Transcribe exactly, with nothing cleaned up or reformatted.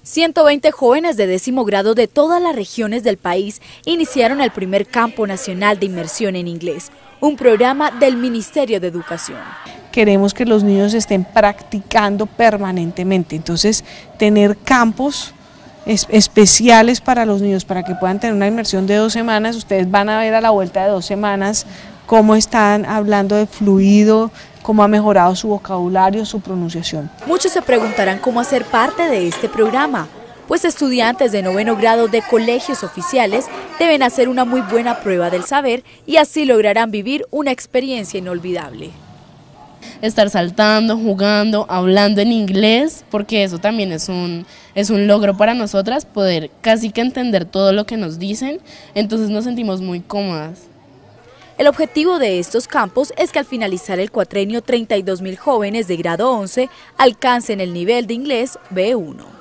ciento veinte jóvenes de décimo grado de todas las regiones del país iniciaron el primer Campo Nacional de Inmersión en Inglés, un programa del Ministerio de Educación. Queremos que los niños estén practicando permanentemente, entonces tener campos es, especiales para los niños, para que puedan tener una inmersión de dos semanas. Ustedes van a ver a la vuelta de dos semanas cómo están hablando de fluido, cómo ha mejorado su vocabulario, su pronunciación. Muchos se preguntarán cómo hacer parte de este programa, pues estudiantes de noveno grado de colegios oficiales deben hacer una muy buena prueba del saber y así lograrán vivir una experiencia inolvidable. Estar saltando, jugando, hablando en inglés, porque eso también es un, es un logro para nosotras, poder casi que entender todo lo que nos dicen, entonces nos sentimos muy cómodas. El objetivo de estos campos es que al finalizar el cuatrenio treinta y dos mil jóvenes de grado once alcancen el nivel de inglés B uno.